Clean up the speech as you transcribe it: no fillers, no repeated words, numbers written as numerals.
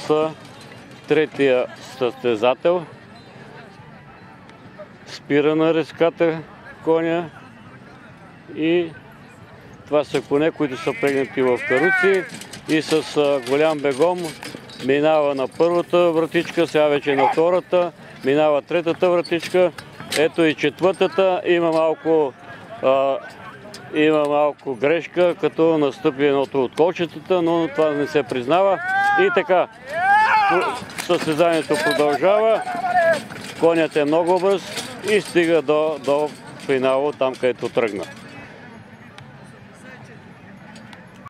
с третия състезател. Спира на реската коня и това са коне, които са прегнати в каруци и с голям бегом минава на първата вратичка, сега вече на втората, минава третата вратичка, ето и четвъртата, има малко грешка, като настъпи едното от колчетата, но това не се признава. И така, състезанието продължава, конят е много бърз и стига до финала, там където тръгна.